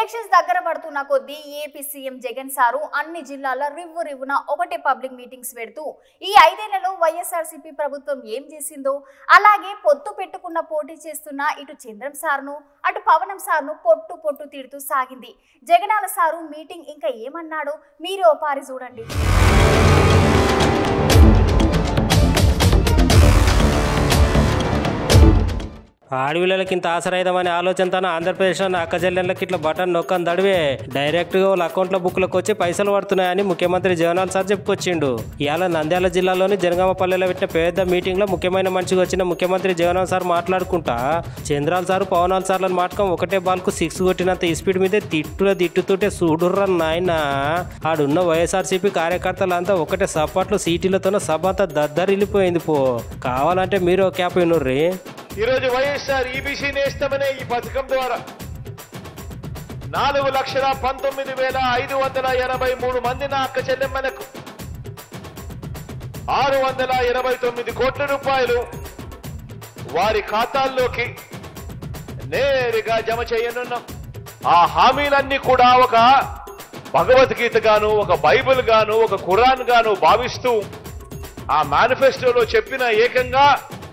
Elections దగ్గర పడుతున్న కొద్దీ ఏపీ సీఎం జగన్ సారు అన్ని జిల్లాల రివ్వున ఒకటే పబ్లిక్ మీటింగ్స్ పెడుతూ ఈ 5 ఏళ్లలో వైఎస్ఆర్సీపీ ప్రభుత్వం ఏం చేసిందో, అలాగే పొత్తు పెట్టుకున్న పోటీ చేస్తున్న ఇటు చంద్రం సార్ను అటు పవనం సార్ను పొట్టు తిడుతూ సాగింది. జగనాల సారు మీటింగ్ ఇంకా ఏమన్నాడో మీరు ఓపారి చూడండి. ఆడపిల్లలకి ఇంత ఆసరైదామనే ఆలోచనతో ఆంధ్రప్రదేశ్లో అక్క చెల్లెళ్ళకి ఇట్లా బటన్ నొక్కని దడివే డైరెక్ట్గా వాళ్ళ అకౌంట్ల బుక్లకు వచ్చి పైసలు పడుతున్నాయని ముఖ్యమంత్రి జగన్ సార్ చెప్పుకొచ్చిండు. ఇవాళ నంద్యాల జిల్లాలోని జనగామపల్లెలో పెట్టిన పెద్ద మీటింగ్లో ముఖ్యమైన మనిషికి వచ్చిన ముఖ్యమంత్రి జగన్ సార్ మాట్లాడుకుంటా చంద్రాల సారు పవనాల సార్లను మాటకం ఒకటే బాల్కు 6 కొట్టినంత స్పీడ్ మీదే తిట్టుతుంటే చూడుర్ర నాయన. ఆడున్న వైఎస్ఆర్సీపీ కార్యకర్తలంతా ఒకటే సపాట్లు సీటీలతోనే సభ అంతా దద్దరిల్లిపోయింది. కావాలంటే మీరు క్యాప్ వినుర్రీ. ఈరోజు వైఎస్ఆర్ ఈబీసీ నేస్తమనే ఈ పథకం ద్వారా 4,19,583 మంది నా అక్క చెల్లెమ్మలకు 629 కోట్ల రూపాయలు వారి ఖాతాల్లోకి నేరుగా జమ చేయనున్నాం. ఆ హామీలన్నీ కూడా ఒక భగవద్గీత గాను, ఒక బైబిల్ గాను, ఒక ఖురాన్ గాను భావిస్తూ ఆ మేనిఫెస్టోలో చెప్పిన ఏకంగా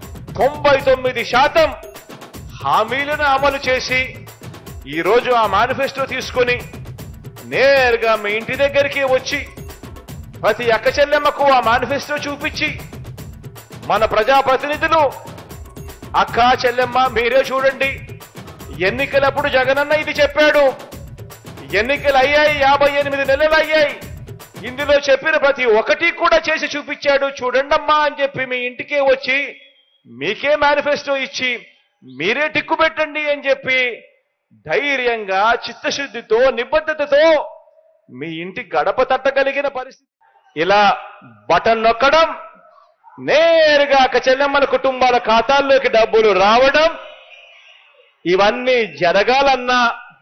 99% హామీలను అమలు చేసి ఈరోజు ఆ మేనిఫెస్టో తీసుకొని నేరుగా మీ ఇంటి దగ్గరికి వచ్చి ప్రతి అక్క చెల్లెమ్మకు ఆ మేనిఫెస్టో చూపించి మన ప్రజాప్రతినిధులు అక్క చెల్లెమ్మ మీరే చూడండి, ఎన్నికలప్పుడు జగనన్న ఇది చెప్పాడు, ఎన్నికలు అయ్యాయి, 58 నెలలు అయ్యాయి, ఇందులో చెప్పిన ప్రతి ఒక్కటి కూడా చేసి చూపించాడు చూడండమ్మా అని చెప్పి మీ ఇంటికే వచ్చి మీకే మేనిఫెస్టో ఇచ్చి మీరే టిక్కు పెట్టండి అని చెప్పి ధైర్యంగా చిత్తశుద్ధితో నిబద్ధతతో మీ ఇంటి గడప తట్టగలిగిన పరిస్థితి. ఇలా బటన్ నొక్కడం, నేరుగా అక్క చెల్లెమ్మల కుటుంబాల ఖాతాల్లోకి డబ్బులు రావడం, ఇవన్నీ జరగాలన్నా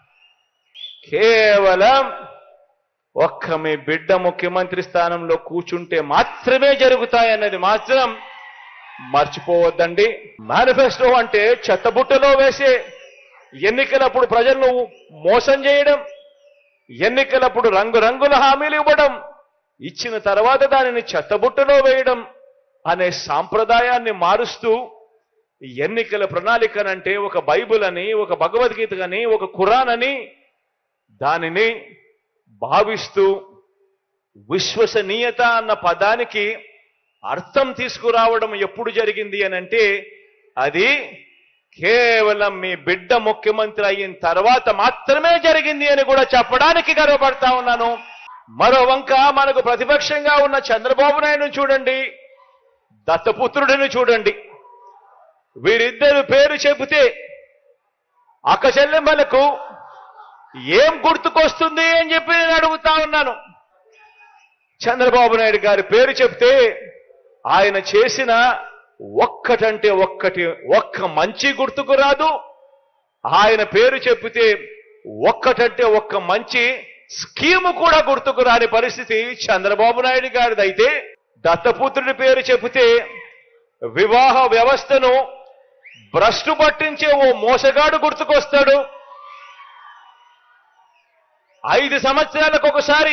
కేవలం ఒక్క మీ బిడ్డ ముఖ్యమంత్రి స్థానంలో కూర్చుంటే మాత్రమే జరుగుతాయన్నది మాత్రం మర్చిపోవద్దండి. మేనిఫెస్టో అంటే చెత్తబుట్టలో వేసే, ఎన్నికలప్పుడు ప్రజలను మోసం చేయడం, ఎన్నికలప్పుడు రంగురంగుల హామీలు ఇవ్వడం, ఇచ్చిన తర్వాత దానిని చెత్తబుట్టలో వేయడం అనే సాంప్రదాయాన్ని మారుస్తూ ఎన్నికల ప్రణాళికనంటే ఒక బైబిల్ అని, ఒక భగవద్గీత అని, ఒక ఖురాన్ అని దానిని భావిస్తూ విశ్వసనీయత అన్న పదానికి అర్థం తీసుకురావడం ఎప్పుడు జరిగింది అని అంటే అది కేవలం మీ బిడ్డ ముఖ్యమంత్రి అయిన తర్వాత మాత్రమే జరిగింది అని కూడా చెప్పడానికి గర్వపడతా ఉన్నాను. మరో వంక మనకు ప్రతిపక్షంగా ఉన్న చంద్రబాబు నాయుడుని చూడండి, దత్తపుత్రుడిని చూడండి, వీరిద్దరు పేరు చెబితే అక్క చెల్లెమ్మలకు ఏం గుర్తుకొస్తుంది అని చెప్పి నేను అడుగుతా ఉన్నాను. చంద్రబాబు నాయుడు గారి పేరు చెప్తే ఆయన చేసిన ఒక్కటంటే ఒక్క మంచి గుర్తుకు రాదు. ఆయన పేరు చెప్పితే ఒక్కటంటే ఒక్క మంచి స్కీము కూడా గుర్తుకు రాని పరిస్థితి చంద్రబాబు నాయుడు గారిది. అయితే దత్తపుత్రుడి పేరు చెబితే వివాహ వ్యవస్థను భ్రష్టు పట్టించే ఓ మోసగాడు గుర్తుకొస్తాడు. 5 సంవత్సరాలకు ఒకసారి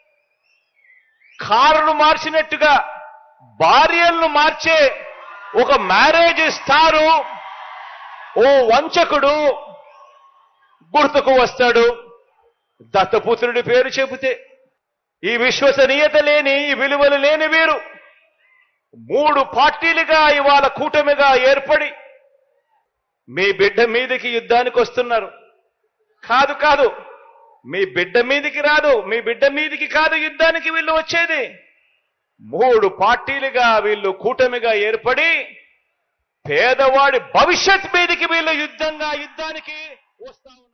కారును మార్చినట్టుగా భార్యలను మార్చే ఒక మ్యారేజ్ స్టారు ఓ వంచకుడు గుర్తుకు వస్తాడు. దత్తపుత్రుడి పేరు చెబితే ఈ విశ్వసనీయత లేని, ఈ విలువలు లేని వీరు 3 పార్టీలుగా ఇవాళ కూటమిగా ఏర్పడి మీ బిడ్డ మీదకి యుద్ధానికి వస్తున్నారు. కాదు, మీ బిడ్డ మీదికి రాదు, మీ బిడ్డ మీదికి కాదు యుద్ధానికి వీళ్ళు వచ్చేది. 3 పార్టీలుగా వీళ్ళు కూటమిగా ఏర్పడి పేదవాడి భవిష్యత్ మీదికి వీళ్ళు యుద్ధానికి వస్తా